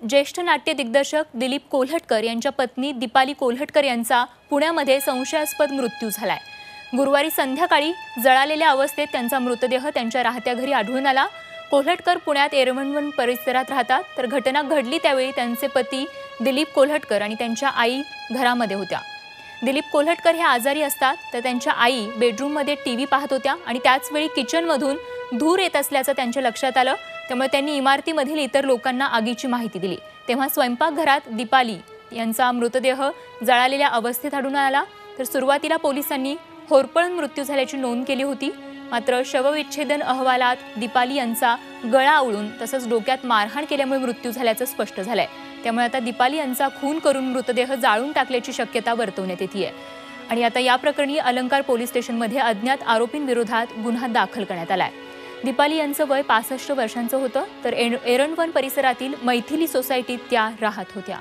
ज्येष्ठ नाट्य दिग्दर्शक दिलीप कोल्हटकर यांच्या पत्नी दीपाली कोल्हटकर यांचा पुण्यामध्ये संशयास्पद मृत्यू झालाय। गुरुवारी संध्याकाळी जळालेल्या अवस्थेत त्यांचा मृतदेह त्यांच्या राहत्या घरी आढळून आला। कोल्हटकर पुण्यात एरवणवन परिसरात राहतात, तर घटना घडली त्यावेळी त्यांचे पती दिलीप कोल्हटकर आणि त्यांच्या आई घरामध्ये होत्या। दिलीप कोल्हटकर हे आजारी असतात, तर त्यांच्या आई बेडरूममध्ये टीव्ही पाहत होत्या आणि त्याच वेळी किचनमधून धूर येत असल्याचं त्यांच्या लक्षात आलं। त्यामुळे त्यांनी इमारतीमधील इतर लोकांना आगीची माहिती दिली। तेव्हा स्वयंपाकघरात दीपाली यांचा मृतदेह जळालेल्या अवस्थेत आढळून आला। तर सुरुवातीला पोलिसांनी होरपळून मृत्यू झाल्याची नोंद केली होती, मात्र शवविच्छेदन अहवालात दीपाली यांचा गळा आवळून तसंच डोक्यात मारहाण केल्यामुळे मृत्यू झाल्याचं स्पष्ट झालंय। त्यामुळे आता दीपाली यांचा खून करून मृतदेह जाळून टाकल्याची शक्यता वर्तवण्यात येते आहे। आणि आता या प्रकरणी अलंकार पोलीस स्टेशनमध्ये अज्ञात आरोपींविरोधात गुन्हा दाखल करण्यात आलाय। दीपाली यांचं वय 65 वर्षांचं होतं, तर एरवणवन परिसरातील मैथिली सोसायटीत त्या राहत होत्या।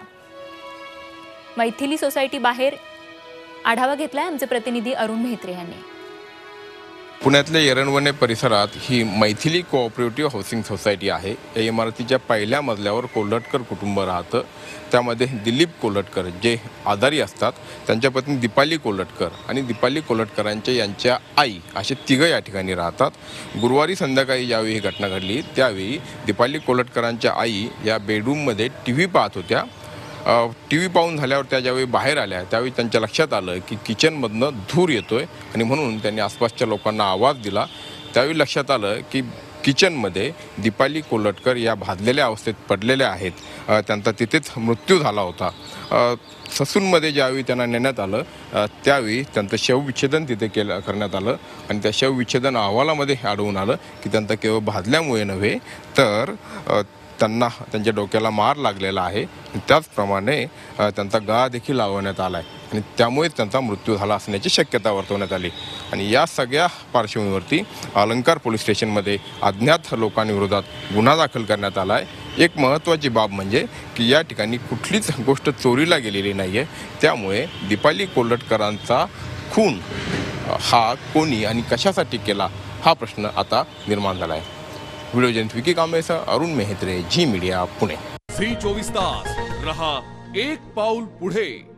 मैथिली सोसायटी बाहेर आढावा घेतलाय आमचे प्रतिनिधी अरुण मेहत्रे यांनी। पुण्यातल्या एरवणे परिसरात ही मैथिली कोऑपरेटिव्ह हाऊसिंग सोसायटी आहे। या इमारतीच्या पहिल्या मजल्यावर कोल्हटकर कुटुंब राहतं। त्यामध्ये दिलीप कोल्हटकर जे आजारी असतात, त्यांच्या पत्नी दीपाली कोल्हटकर आणि दीपाली कोल्हटकरांच्या यांच्या आई असे तिघं या ठिकाणी राहतात। गुरुवारी संध्याकाळी ज्यावेळी ही घटना घडली त्यावेळी दीपाली कोल्हटकरांच्या आई या बेडरूममध्ये टीव्ही पाहत होत्या। टीव्ही पाहून झाल्यावर त्या ज्यावेळी बाहेर आल्या त्यावेळी त्यांच्या लक्षात आलं की किचनमधनं धूर येतोय आणि म्हणून त्यांनी आसपासच्या लोकांना आवाज दिला। त्यावेळी लक्षात आलं की किचनमध्ये दीपाली कोल्हटकर या भाजलेल्या अवस्थेत पडलेल्या आहेत। त्यांचा तिथेच मृत्यू झाला होता। ससूनमध्ये ज्यावेळी त्यांना नेण्यात आलं त्यावेळी त्यांचं शवविच्छेदन तिथे करण्यात आलं आणि त्या शवविच्छेदन अहवालामध्ये आढळून आलं की त्यांचा केवळ भाजल्यामुळे नव्हे तर त्यांना त्यांच्या डोक्याला मार लागलेला आहे। त्याचप्रमाणे त्यांचा गळा देखील लावण्यात आला आहे आणि त्यामुळेच त्यांचा मृत्यू झाला असण्याची शक्यता वर्तवण्यात आली। आणि या सगळ्या पार्श्वभूमीवरती अलंकार पोलीस स्टेशनमध्ये अज्ञात लोकांविरोधात गुन्हा दाखल करण्यात आला आहे। एक महत्त्वाची बाब म्हणजे की या ठिकाणी कुठलीच गोष्ट चोरीला गेलेली नाही आहे। त्यामुळे दीपाली कोल्हटकरांचा खून हा कोणी आणि कशासाठी केला हा प्रश्न आता निर्माण झाला आहे। व्हिडिओ जयंत विकी कांबळेसह अरुण मेहत्रे, झी मीडिया, पुणे। फ्री 24 तास रहा एक पाऊल पुढे।